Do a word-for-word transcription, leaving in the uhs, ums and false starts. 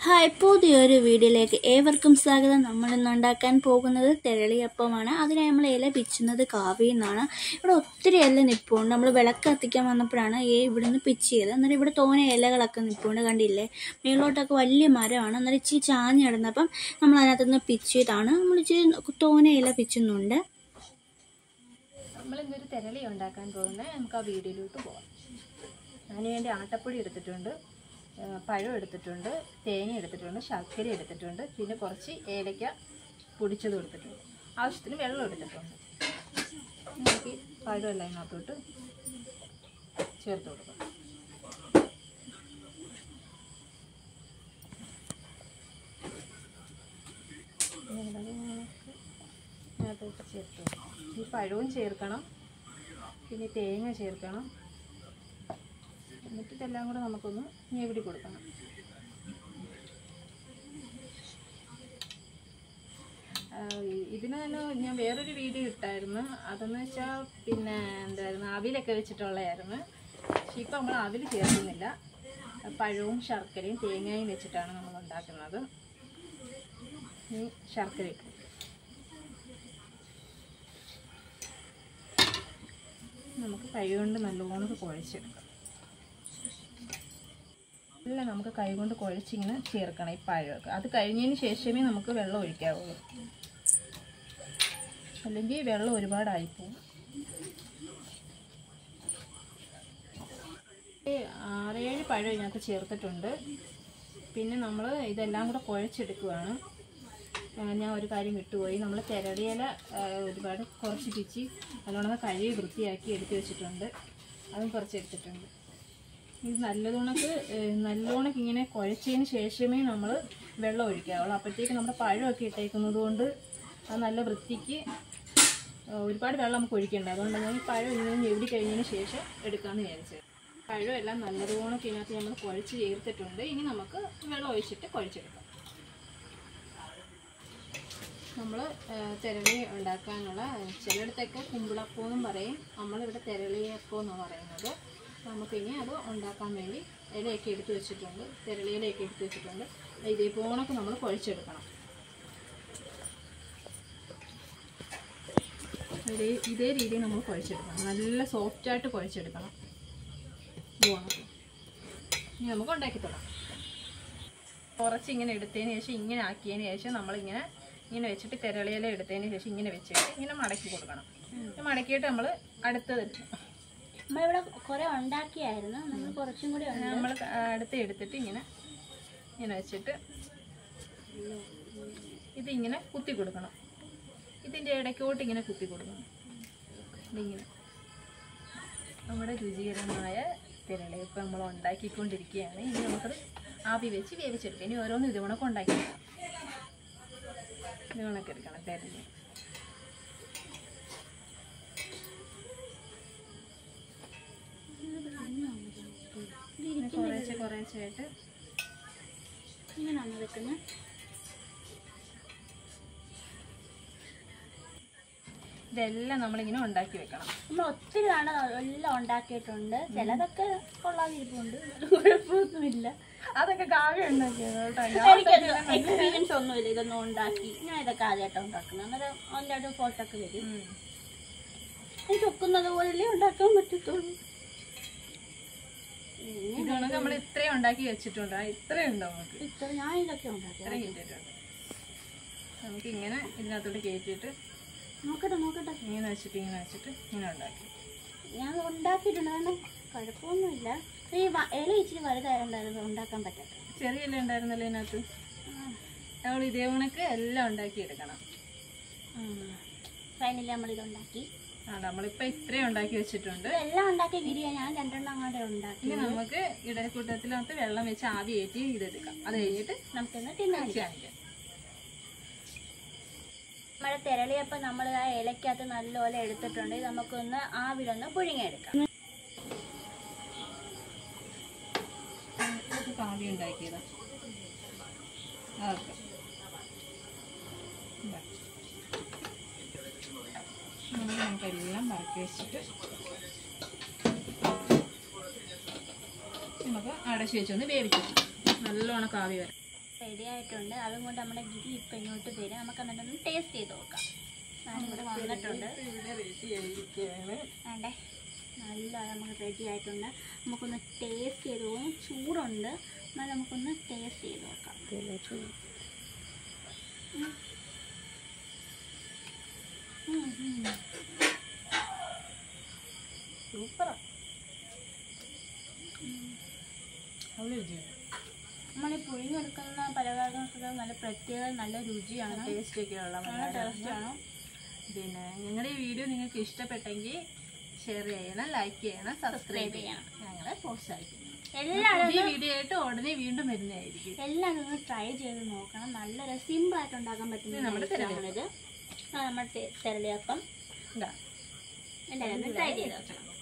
Hi, പുതിയൊരു വീഡിയോയിലേക്ക് ഏവർക്കും സ്വാഗതം. നമ്മളിന്ന് ഉണ്ടാക്കാൻ പോകുന്നത് തെരളിയപ്പമാണ്. അതിനായി നമ്മൾ ഇല പിച്ചുന്നത് കാവിയിൽ നിന്നാണ്. ഇവിടെ ഒത്തിരി ഇല നിൽപ്പുണ്ട്. നമ്മൾ വിളക്ക് കത്തിക്കാൻ വന്നപ്പോഴാണ് ഈ ഇവിടുന്ന് പിച്ച് ചെയ്തത്. എന്നിട്ട് ഇവിടെ തോനെ ഇലകളൊക്കെ നിൽപ്പുണ്ട്, കണ്ടില്ലേ? മേളോട്ടൊക്കെ വലിയ മരമാണ്. എന്നിട്ട് ഇച്ചിരി ചാഞ്ഞ് കിടന്നപ്പം നമ്മൾ അതിനകത്തുനിന്ന് പിച്ചിയതാണ്. നമ്മൾ ഇച്ചിരി തോനെ ഇല പിച്ചുന്നുണ്ട്. നമ്മളിന്നൊരു തെരളി ഉണ്ടാക്കാൻ പോകുന്നത്, നമുക്ക് ആ വീഡിയോയിലോട്ട് പോകാം. അതിന് വേണ്ടി ആട്ടപ്പൊടി എടുത്തിട്ടുണ്ട്, പഴം എടുത്തിട്ടുണ്ട്, തേങ്ങ എടുത്തിട്ടുണ്ട്, ശർക്കര എടുത്തിട്ടുണ്ട്, പിന്നെ കുറച്ച് ഏലക്ക പൊടിച്ചതും എടുത്തിട്ടുണ്ട്, ആവശ്യത്തിന് വെള്ളം എടുത്തിട്ടുണ്ട്. നമുക്ക് പഴം എല്ലാം ഇതിനകത്തോട്ട് ചേർത്ത് കൊടുക്കാം. ഇതിനകത്തോട്ട് ചേർത്ത് കൊടുക്കാം. ഈ പഴവും ചേർക്കണം, പിന്നെ തേങ്ങ ചേർക്കണം. എന്നിട്ട് ഇതെല്ലാം കൂടെ നമുക്കൊന്ന് ഞെവിടി കൊടുക്കണം. ഇതിന് തന്നെ ഞാൻ വേറൊരു വീഡിയോ ഇട്ടായിരുന്നു. അതെന്ന് വെച്ചാൽ പിന്നെ എന്തായിരുന്നു, അവിലൊക്കെ വെച്ചിട്ടുള്ളതായിരുന്നു. പക്ഷെ ഇപ്പം നമ്മൾ അവിൽ ചേർക്കുന്നില്ല. പഴവും ശർക്കരയും തേങ്ങയും വെച്ചിട്ടാണ് നമ്മൾ ഉണ്ടാക്കുന്നത്. ഈ ശർക്കര ഇട്ടു. നമുക്ക് കൈ കൊണ്ട് നല്ലോണം കുഴച്ചെടുക്കാം. എല്ലാം നമുക്ക് കൈ കൊണ്ട് കുഴച്ചിങ്ങനെ ചേർക്കണം ഈ പഴമൊക്കെ. അത് കഴിഞ്ഞതിന് ശേഷമേ നമുക്ക് വെള്ളം ഒഴിക്കാവുള്ളൂ, അല്ലെങ്കിൽ വെള്ളം ഒരുപാടായിപ്പോവും. ആറേഴ് പഴം ഇതിനകത്ത് ചേർത്തിട്ടുണ്ട്. പിന്നെ നമ്മൾ ഇതെല്ലാം കൂടെ കുഴച്ചെടുക്കുകയാണ്. ഞാൻ ഒരു കാര്യം വിട്ടുപോയി. നമ്മൾ തെരളിയില ഒരുപാട് കുറച്ച് പിച്ചി നല്ലോണം കഴുകി വൃത്തിയാക്കി എടുത്ത് വെച്ചിട്ടുണ്ട്. അതും കുറച്ച് എടുത്തിട്ടുണ്ട്. ഇത് നല്ലതുണക്ക് നല്ലോണക്ക് ഇങ്ങനെ കുഴച്ചതിന് ശേഷമേ നമ്മൾ വെള്ളം ഒഴിക്കാവുള്ളൂ. അപ്പോഴത്തേക്ക് നമ്മുടെ പഴമൊക്കെ ഇട്ടേക്കുന്നത് കൊണ്ട് അത് നല്ല വൃത്തിക്ക് ഒരുപാട് വെള്ളം നമുക്ക് ഒഴിക്കേണ്ട. അതുകൊണ്ട് ഞാൻ ഈ പഴം ഇങ്ങനെ ഞെവിടി കഴിഞ്ഞതിന് ശേഷം എടുക്കാമെന്ന് വിചാരിച്ചത്. പഴം എല്ലാം നല്ലതുണക്ക് ഇതിനകത്ത് നമ്മൾ കുഴച്ച് ചേർത്തിട്ടുണ്ട്. ഇനി നമുക്ക് വെള്ളം ഒഴിച്ചിട്ട് കുഴച്ചെടുക്കാം. നമ്മൾ തെരളി ഉണ്ടാക്കാനുള്ള, ചിലയിടത്തൊക്കെ കുമ്പിളപ്പമെന്നും പറയും, നമ്മളിവിടെ തെരളിയപ്പം എന്നാണ് പറയുന്നത്. നമുക്കിനി അത് ഉണ്ടാക്കാൻ വേണ്ടി ഇലയൊക്കെ എടുത്ത് വെച്ചിട്ടുണ്ട്, തെരളിയിലയൊക്കെ എടുത്ത് വെച്ചിട്ടുണ്ട്. ഇതേപോണൊക്കെ നമ്മൾ കുഴച്ചെടുക്കണം. ഇതേ ഇതേ രീതിയിൽ നമ്മൾ കുഴച്ചെടുക്കണം. നല്ല സോഫ്റ്റായിട്ട് കുഴച്ചെടുക്കണം. പോണൊക്കെ ഇനി നമുക്ക് ഉണ്ടാക്കി തുടങ്ങാം. കുറച്ച് ഇങ്ങനെ എടുത്തതിന് ശേഷം ഇങ്ങനെ ആക്കിയതിന് ശേഷം നമ്മളിങ്ങനെ ഇങ്ങനെ വെച്ചിട്ട് തെരളിയില എടുത്തതിന് ശേഷം ഇങ്ങനെ വെച്ചിട്ട് ഇങ്ങനെ മടക്കി കൊടുക്കണം. മടക്കിയിട്ട് നമ്മൾ അടുത്തത് നമ്മളിവിടെ കുറെ ഉണ്ടാക്കിയായിരുന്നു. നമ്മൾ കുറച്ചും കൂടി നമ്മൾ അടുത്ത് എടുത്തിട്ട് ഇങ്ങനെ ഇങ്ങനെ വെച്ചിട്ട് ഇതിങ്ങനെ കുത്തി കൊടുക്കണം. ഇതിൻ്റെ ഇടയ്ക്കോട്ട് ഇങ്ങനെ കുത്തി കൊടുക്കണം. ഇതിങ്ങനെ നമ്മുടെ രുചികരമായ തെരളിയപ്പം നമ്മൾ ഉണ്ടാക്കിക്കൊണ്ടിരിക്കുകയാണ്. ഇനി നമുക്കത് ആവി വെച്ച് വേവിച്ചെടുക്കാം. ഇനി ഓരോന്നും ഇത് കണക്ക് ഉണ്ടാക്കിയെടുക്കാം. ഇത് കണക്ക് എടുക്കണം തെരളി. കുറേശ്ശെ കുറേശ്ശായിട്ട് ഇങ്ങനെയാണ് വെക്കുന്നത്. ഇതെല്ലാം നമ്മളിങ്ങനെ ഉണ്ടാക്കി വെക്കണം. നമ്മൾ ഒത്തിരി ആണ് എല്ലാം ഉണ്ടാക്കിയിട്ടുണ്ട്. ചിലതൊക്കെ കൊള്ളാതിരിപ്പുണ്ട്, കുഴപ്പമൊന്നുമില്ല. അതൊക്കെ കാവ്യം ഉണ്ടാക്കിയത് കേട്ടോ. എനിക്കൊന്നും എക്സ്പീരിയൻസ് ഒന്നുമില്ല ഇതൊന്നും ഉണ്ടാക്കി. ഞാൻ ഇതൊക്കെ ആദ്യമായിട്ടാണ് ഉണ്ടാക്കുന്നത്. അന്നേരം അതിൻ്റെ ഫോട്ടോ ഒക്കെ വരും. എനിക്ക് ഒക്കുന്നത് പോലല്ലേ ഉണ്ടാക്കാൻ പറ്റത്തുള്ളൂ. ഇതാണ് നമ്മൾ ഇത്രയും ഉണ്ടാക്കി വെച്ചിട്ടുണ്ട്. ഇത്രയും ഉണ്ടോ നമുക്ക്? ഇത്ര ഞാൻ ഇതൊക്കെ ഉണ്ടാക്കി ഇത്രയും കിട്ടിയിട്ടുണ്ട്. നമുക്ക് ഇങ്ങനെ ഇതിനകത്തോട്ട് കയറ്റിയിട്ട് നോക്കട്ടെ നോക്കട്ടെ ഇങ്ങനെ വെച്ചിട്ട് ഇങ്ങനെ വെച്ചിട്ട് ഇങ്ങനെ ഉണ്ടാക്കി. ഞാൻ ഉണ്ടാക്കിയിട്ടുണ്ട്. കാരണം കുഴപ്പമൊന്നുമില്ല. ഈ ഇല ഇച്ചിരി വലുതായിട്ടുണ്ടായിരുന്നു ഉണ്ടാക്കാൻ പറ്റാത്ത. ചെറിയ ഇല ഉണ്ടായിരുന്നല്ലോ ഇതിനകത്ത്. നമ്മൾ ഇതേ കണക്ക് എല്ലാം ഉണ്ടാക്കി എടുക്കണം. ഫൈനലി നമ്മളിത് ഉണ്ടാക്കി. ആ നമ്മളിപ്പോൾ ഇത്രയും ഉണ്ടാക്കി വെച്ചിട്ടുണ്ട്. എല്ലാം ഉണ്ടാക്കി ഗിരിയ ഞാൻ രണ്ടെണ്ണം അങ്ങോട്ട് ഉണ്ടാക്കി. ഇനി നമുക്ക് ഇടക്കൂട്ടത്തിനകത്ത് വെള്ളം വെച്ച് ആവി കയറ്റി ഇതെടുക്കാം. അത് കഴിഞ്ഞിട്ട് നമുക്കൊന്ന് തിന്നാൻ കാണിക്കാം. നമ്മുടെ തെരളിയപ്പം നമ്മൾ ആ ഇലക്കകത്ത് നല്ലപോലെ എടുത്തിട്ടുണ്ട്. ഇത് നമുക്കൊന്ന് ആവിലൊന്ന് പുഴുങ്ങിയെടുക്കാം. കാവ്യം ഉണ്ടാക്കിയതാ. ഓക്കെ, നമുക്കെല്ലാം പറക്കി വെച്ചിട്ട് നമുക്ക് അടച്ചു വെച്ചൊന്ന് വേവിച്ചു. നല്ലോണം കാവി വരാം. റെഡി ആയിട്ടുണ്ട്. അതുകൊണ്ട് നമ്മുടെ ഗിരി ഇപ്പം ഇങ്ങോട്ട് വരും. നമുക്ക് എന്നിട്ടൊന്ന് ടേസ്റ്റ് ചെയ്ത് നോക്കാം. ഞാനിവിടെ വന്നിട്ടുണ്ട്. വേണ്ടേ നല്ല നമുക്ക് റെഡി ആയിട്ടുണ്ട്. നമുക്കൊന്ന് ടേസ്റ്റ് ചെയ്ത് പോകും. ചൂടുണ്ട്, എന്നാൽ നമുക്കൊന്ന് ടേസ്റ്റ് ചെയ്ത് നോക്കാം. സൂപ്പറാ. നമ്മളീ പുഴുങ്ങിയെടുക്കുന്ന പലഹാരങ്ങൾക്ക് നല്ല പ്രത്യേക നല്ല രുചിയാണ്, ടേസ്റ്റ് ഒക്കെ ഉള്ള നല്ല ടേസ്റ്റാണ്. പിന്നെ ഞങ്ങളുടെ ഈ വീഡിയോ നിങ്ങൾക്ക് ഇഷ്ടപ്പെട്ടെങ്കിൽ ഷെയർ ചെയ്യണം, ലൈക്ക് ചെയ്യണം, സബ്സ്ക്രൈബ് ചെയ്യണം. ഞങ്ങളെ പ്രോത്സാഹിപ്പിക്കണം. എല്ലാവരും വീഡിയോ ആയിട്ട് ഉടനെ വീണ്ടും വരുന്നതായിരിക്കും. എല്ലാവരും ഒന്ന് ട്രൈ ചെയ്ത് നോക്കണം. നല്ല സിമ്പിൾ ആയിട്ട് ഉണ്ടാക്കാൻ പറ്റുന്ന നമ്മുടെ നമ്മളിത് നമ്മുടെ തെരളിയപ്പം ഇതാ എല്ലാവരും ട്രൈ ചെയ്ത് നോക്കണം.